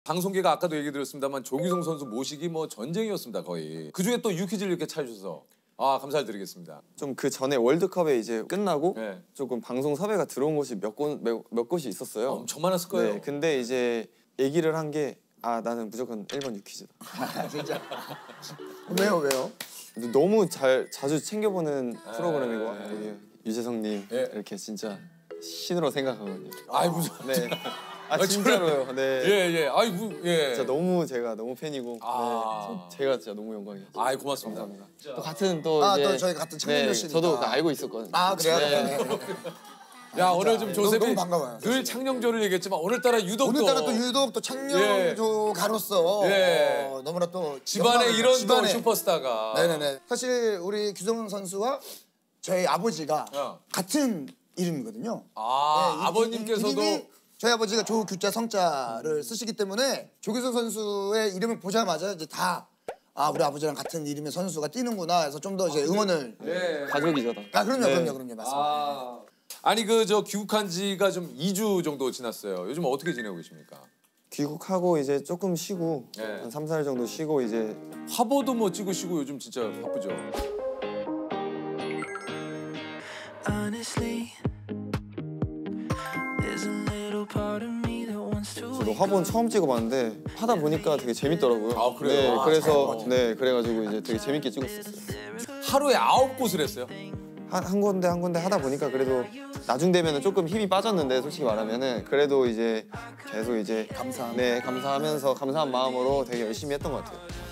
방송계가 아까도 얘기 드렸습니다만 조규성 선수 모시기 뭐 전쟁이었습니다 거의. 그 중에 또 유퀴즈를 이렇게 찾으셔서 감사를 드리겠습니다. 좀 그 전에 월드컵에 이제 끝나고 네. 조금 방송 섭외가 들어온 곳이 몇 곳이 있었어요. 엄청 많았을 거예요. 네, 근데 이제 얘기를 한 게 나는 무조건 1번 유퀴즈다. 진짜. 왜요? 너무 자주 챙겨보는 프로그램이고 여기 유재석님 이렇게 진짜 신으로 생각하거든요. 아이 무슨? 네. 진짜로요. 네. 예. 아이고 예. 진짜 제가 너무 팬이고 네, 제가 진짜 너무 영광이에요. 아이 고맙습니다. 감사합니다. 또 같은 또 이제 또 저희가 같은 청년교실이니까. 저도 알고 있었거든요. 그래요? 네. 야 오늘 좀 조셉이 너무 반가워요. 늘 창녕조를 얘기했지만 오늘따라 유독 또 창녕조가로서 너무나 또 집안에 이런 또 집안에. 슈퍼스타가. 네네네. 사실 우리 규성 선수와 저희 아버지가 같은 이름이거든요. 네, 아버님께서도 이름이 저희 아버지가 조규자 성자를 쓰시기 때문에 조규성 선수의 이름을 보자마자 이제 다 우리 아버지랑 같은 이름의 선수가 뛰는구나 해서 좀 더 이제 응원을. 가족이죠. 그럼요, 맞습니다. 아니 저 귀국한 지가 좀 2주 정도 지났어요. 요즘 어떻게 지내고 계십니까? 귀국하고 이제 조금 쉬고 한 3, 4일 정도 쉬고 이제 화보도 뭐 찍으시고 요즘 진짜 바쁘죠. 저도 화보는 처음 찍어봤는데 하다 보니까 되게 재밌더라고요. 그래요? 네, 그래가지고 이제 되게 재밌게 찍었었어요. 하루에 9곳을 했어요? 한 군데 하다 보니까 그래도 나중 되면은 조금 힘이 빠졌는데 솔직히 말하면은 그래도 이제 계속 이제 감사하면서 감사한 마음으로 되게 열심히 했던 것 같아요.